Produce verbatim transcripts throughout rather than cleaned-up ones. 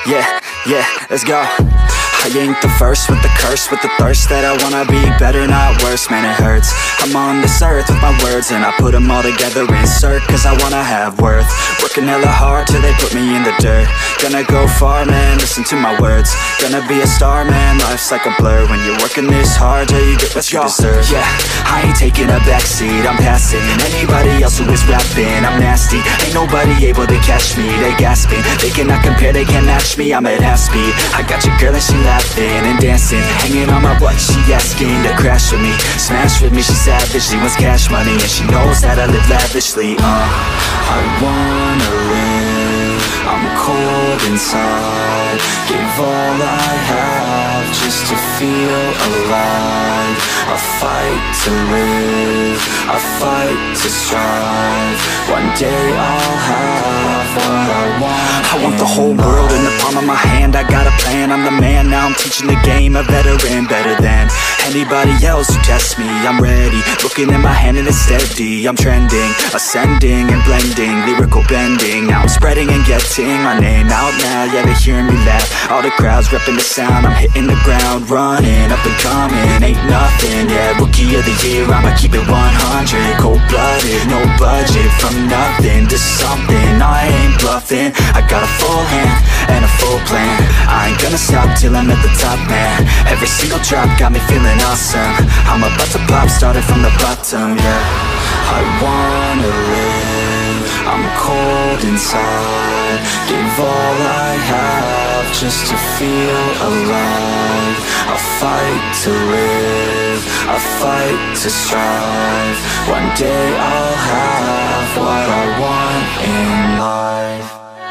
Yeah, yeah, let's go. I ain't the first with the curse, with the thirst that I wanna be better, not worse, man it hurts. I'm on this earth with my words and I put them all together, insert, cause I wanna have worth. Working hella hard till they put me in the dirt. Gonna go far, man, listen to my words. Gonna be a star, man, life's like a blur. When you're working this hard, yeah, you get what you deserve. Yeah, I ain't taking a backseat, I'm passing anybody else who is rapping. I'm nasty, ain't nobody able to catch me. They gasping, they cannot compare, they can't match me. I'm at half speed, I got your girl and she laughing and dancing, hanging on my butt, she asking to crash with me, smash with me, she savage, she wants cash money, and she knows that I live lavishly. uh, I wanna live, I'm cold inside, give all I have just to feel alive. I fight to live, I fight to strive, one day I'll have what I want. I want the whole world in the palm of my hand, I got a plan, I'm the man, now I'm teaching the game, a veteran, better than anybody else who tests me. I'm ready, looking at my hand and it's steady. I'm trending, ascending and blending, lyrical bending. Now I'm spreading and getting my name out now. Yeah, they hearing me laugh, all the crowds repping the sound. I'm hitting the ground, running, up and coming, ain't nothing. Yeah, rookie of the year, I'ma keep it one hundred. Cold-blooded, no budget, from nothing to something. I ain't bluffing, I got a full hand and a full plan. I ain't gonna stop till I'm at the top, man. Every single drop got me feeling awesome. I'm about to pop, started from the bottom, yeah. I wanna live, I'm cold inside, give all I have just to feel alive. I fight to live, I fight to strive, one day I'll have what I want in life.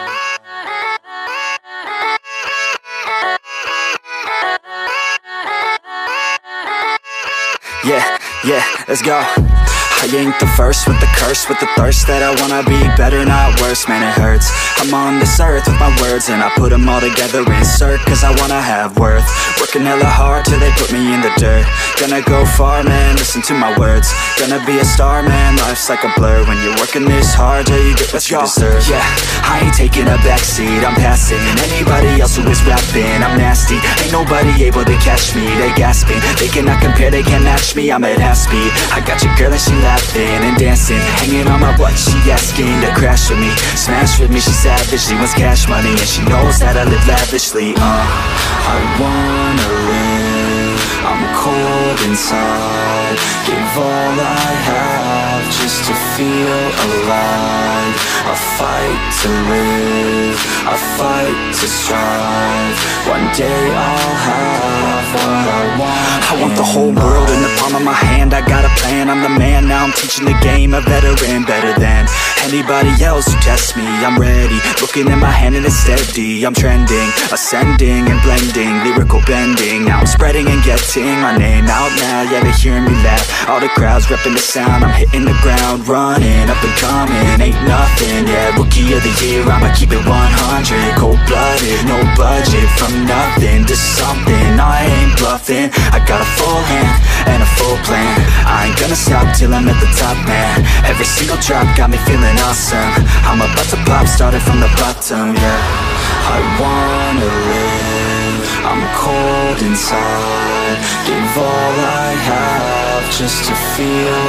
Yeah, yeah, let's go. I ain't the first with the curse, with the thirst that I wanna be better, not worse, man it hurts. I'm on this earth with my words and I put them all together, insert, cause I wanna have worth. Working hella hard till they put me in the dirt. Gonna go far, man, listen to my words. Gonna be a star, man, life's like a blur. When you're working this hard, yeah, you get what you deserve. Yeah, I ain't taking a backseat, I'm passing anybody else who is rapping. I'm nasty, ain't nobody able to catch me. They gasping, they cannot compare, they can't match me. I'm at half speed, I got your girl and she laughing and dancing, hanging on my butt, she asking to crash with me, smash with me, she savage, she wants cash money, and she knows that I live lavishly. uh, I wanna live, I'm cold inside, give all I have just to feel alive. I fight to live, I fight to strive, one day I'll have what I want. I want the whole world in the palm of my hand, I got a plan, I'm the man, now I'm teaching the game, a veteran, better than anybody else who tests me. I'm ready, looking at my hand and it's steady. I'm trending, ascending and blending, lyrical bending. Now I'm spreading and getting my name out now. Yeah, they hearing me laugh, all the crowds repping the sound. I'm hitting the ground, running, up and coming, ain't nothing. Yeah, rookie of the year, I'ma keep it one hundred. Cold-blooded, no budget, from nothing to something. I ain't bluffing, I got a full hand and a full plan. I ain't gonna stop till I'm at the top, man. Every single drop got me feeling awesome. I'm about to pop, started from the bottom, yeah. I wanna live, I'm cold inside, give all I have just to feel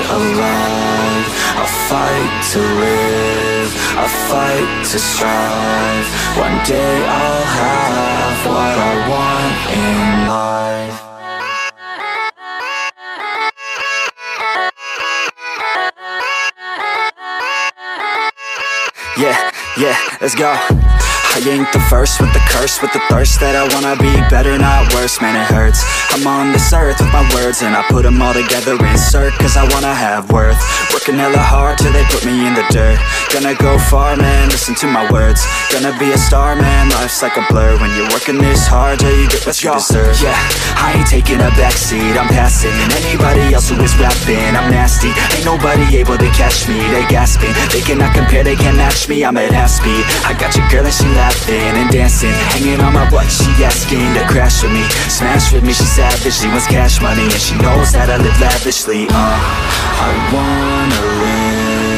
alive. I fight to live, I fight to strive, one day I'll have what I want in life. Yeah, yeah, let's go. I ain't the first with the curse, with the thirst that I wanna be better, not worse, man it hurts. I'm on this earth with my words and I put them all together, insert, cause I wanna have worth. Working hella hard till they put me in the dirt. Gonna go far, man, listen to my words. Gonna be a star, man, life's like a blur. When you're working this hard, yeah, you get what you deserve. Yeah, I ain't taking a backseat, I'm passing anybody else who is rapping. I'm nasty, ain't nobody able to catch me. They gasping, they cannot compare, they can't match me. I'm at half speed, I got your girl and she laughing and dancing, hanging on my butt, she asking to crash with me, smash with me, she savage, she wants cash money, and she knows that I live lavishly. uh, I wanna live,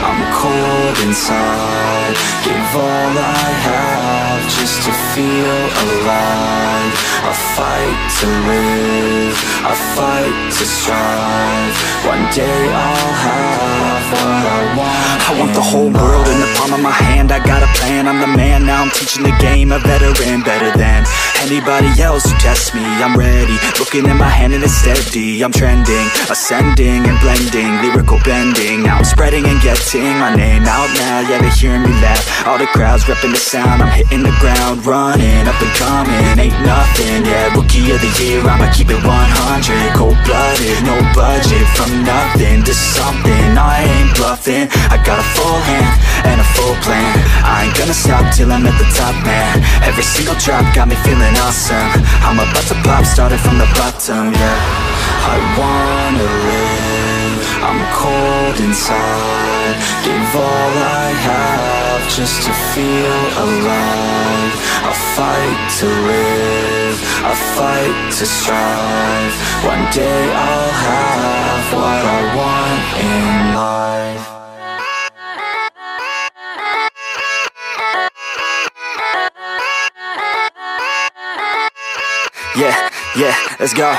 I'm cold inside. Give all I have just to feel alive. I fight to live, I fight to strive. One day I'll have what I want. I want the whole world in the palm of my hand. I got a plan, I'm the man. Now I'm teaching the game, a veteran, better than anybody else who tests me. I'm ready, looking at my hand and it's steady. I'm trending, ascending and blending, lyrical bending. Now I'm spreading and getting my name out now. Yeah, they hearing me laugh, all the crowds repping the sound. I'm hitting the ground, running, up and coming, ain't nothing. Yeah, rookie of the year, I'ma keep it one hundred. Cold-blooded, no budget, from nothing to something. I ain't bluffing, I got a full hand and a full plan. I ain't gonna stop till I'm at the top, man. Every single drop got me feeling awesome. I'm about to pop, started from the bottom, yeah. I wanna live, I'm cold inside. Give all I have just to feel alive. I fight to live, I fight to strive. One day I'll have what I want in life. Yeah, yeah, let's go.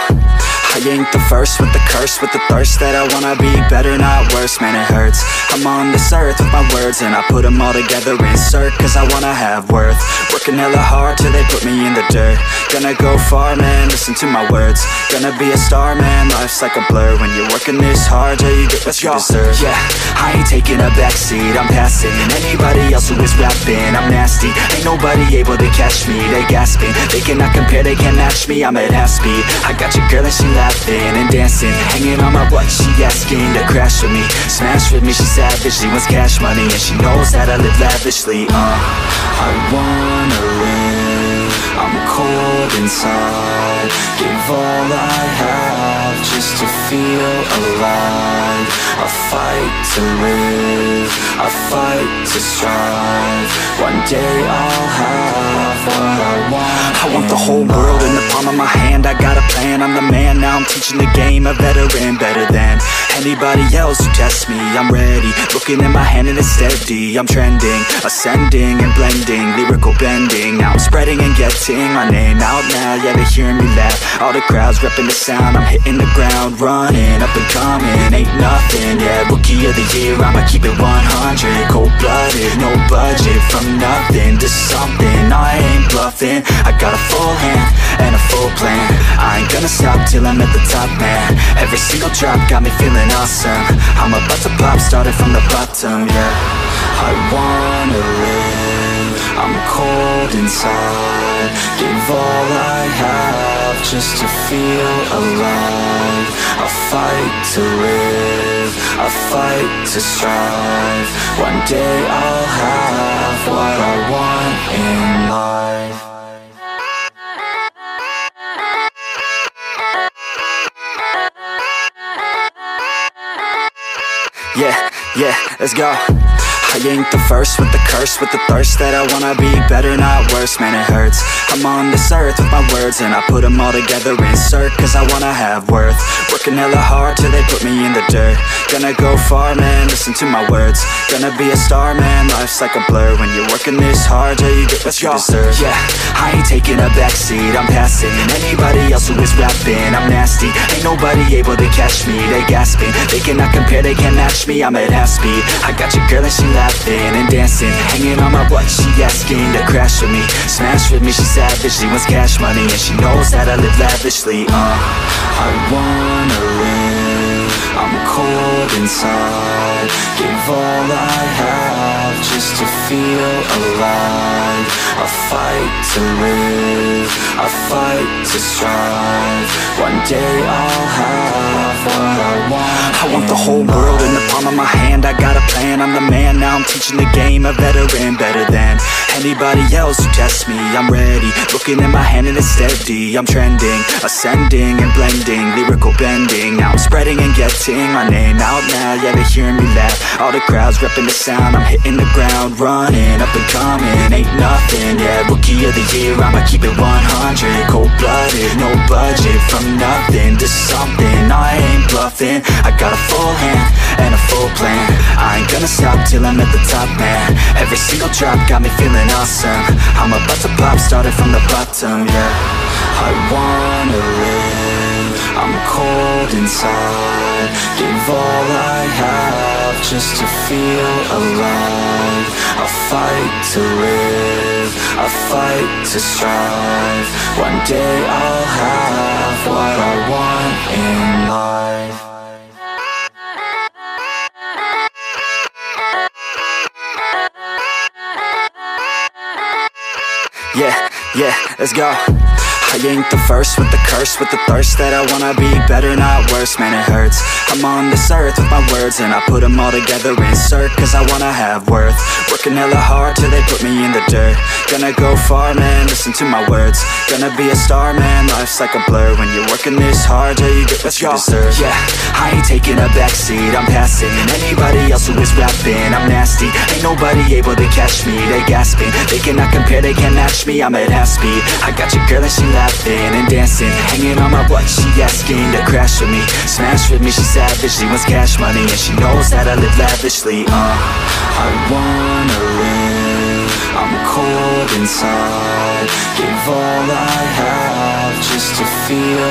I ain't the first with the curse, with the thirst that I wanna be better, not worse, man it hurts. I'm on this earth with my words and I put them all together, insert, cause I wanna have worth. Working hella hard till they put me in the dirt. Gonna go far, man, listen to my words. Gonna be a star, man, life's like a blur. When you're working this hard, yeah, you get what you deserve. Yeah, I ain't taking a backseat, I'm passing anybody else who is rapping. I'm nasty, ain't nobody able to catch me. They gasping, they cannot compare, they can't match me. I'm at half speed, I got your girl and she laughing and dancing, hanging on my butt, she asking to crash with me, smash with me, she savage, she wants cash money, and she knows that I live lavishly. Uh, I wanna live, I'm cold inside. Give all I have just to feel alive. I fight to live, I fight to strive. One day I'll have what I want. I want the whole world in the palm of my hand. I got a plan, I'm the man. Now I'm teaching the game, a veteran, better than anybody else who tests me. I'm ready, looking at my hand and it's steady. I'm trending, ascending and blending, lyrical bending. Now I'm spreading and getting my name out now. Yeah, they hearing me laugh, all the crowds repping the sound. I'm hitting the ground, running, up and coming, ain't nothing. Yeah, rookie of the year, I'ma keep it one hundred. Cold-blooded, no budget, from nothing to something. I ain't bluffing, I got a full hand and a full plan. I ain't gonna stop till I'm at the top, man. Every single drop got me feeling awesome. I'm about to pop, started from the bottom, yeah. I wanna live, I'm cold inside. Give all I have just to feel alive. I fight to live, I fight to strive. One day I'll have what I want in life. Yeah, yeah, let's go. I ain't the first with the curse, with the thirst that I wanna be better, not worse, man it hurts. I'm on this earth with my words and I put them all together, insert, cause I wanna have worth. Working hella hard till they put me in the dirt. Gonna go far, man, listen to my words. Gonna be a star, man, life's like a blur. When you're working this hard, yeah, you get what you deserve. Yeah, I ain't taking a backseat, I'm passing anybody else who is rapping. I'm nasty, ain't nobody able to catch me. They gasping, they cannot compare, they can't match me. I'm at half speed, I got your girl and she laughing and dancing, hanging on my butt, she asking to crash with me, smash with me, she savage, she wants cash money, and she knows that I live lavishly. Uh, I wanna live, I'm cold inside. Give all I have just to feel alive. I fight to live, I fight to strive. One day I'll have what I want. I want the whole world in the palm of my hand. I got a plan, I'm the man. Now I'm teaching the game, a veteran, better than anybody else who tests me. I'm ready, looking at my hand and it's steady. I'm trending, ascending and blending, lyrical bending. Now I'm spreading and getting my name out now. Yeah, they hearing me laugh, all the crowds repping the sound. I'm hitting the ground, running, up and coming, ain't nothing. Yeah, rookie of the year, I'ma keep it one hundred. Cold-blooded, no budget, from nothing to something. I ain't bluffing, I got a full hand and a full plan. I ain't gonna stop till I'm at the top, man. Every single drop got me feeling awesome. I'm about to pop, started from the bottom, yeah. I wanna live, I'm cold inside. Give all I have just to feel alive. I fight to live, I fight to strive. One day I'll have what I want in life. Yeah, yeah, let's go. I ain't the first with the curse, with the thirst that I wanna be better, not worse, man it hurts. I'm on this earth with my words and I put them all together, insert, cause I wanna have worth. Working hella hard till they put me in the dirt. Gonna go far, man, listen to my words. Gonna be a star, man, life's like a blur. When you're working this hard, yeah, you get what you deserve. Yeah, I ain't taking a backseat, I'm passing anybody else who is rapping. I'm nasty, ain't nobody able to catch me. They gasping, they cannot compare, they can't match me. I'm at half speed, I got your girl and she laughing and dancing, hanging on my butt, she asking to crash with me, smash with me, she savage, she wants cash money, and she knows that I live lavishly, uh I wanna live, I'm cold inside. Give all I have just to feel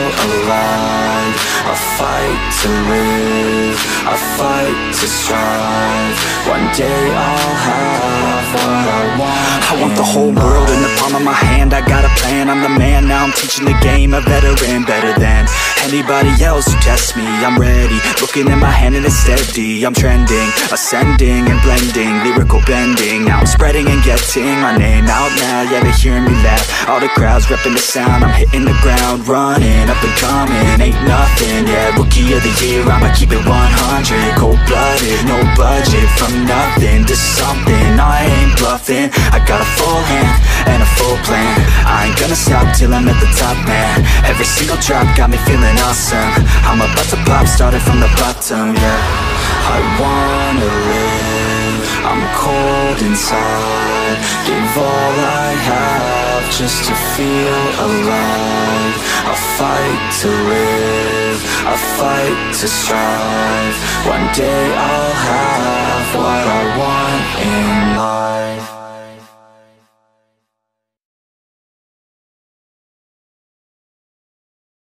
alive. I fight to live, I fight to strive. One day I'll have what I want. I want the whole world in the palm of my hand. I got a plan, I'm the man. Now I'm teaching the game, a veteran, better than anybody else who tests me. I'm ready, looking at my hand and it's steady. I'm trending, ascending and blending, lyrical bending. Now I'm spreading and getting my name out now. Yeah, they hearing me laugh, all the crowds repping the sound. I'm hitting the ground, running, up and coming, ain't nothing. Yeah, rookie of the year, I'ma keep it one hundred. Cold-blooded, no budget, from nothing to something. I ain't bluffing, I got a full hand and a full plan. I ain't gonna stop till I'm at the top, man. Every single drop got me feeling awesome. I'm about to pop, started from the bottom, yeah. I wanna live, I'm cold inside. Give all I have just to feel alive. I fight to live, I fight to strive. One day I'll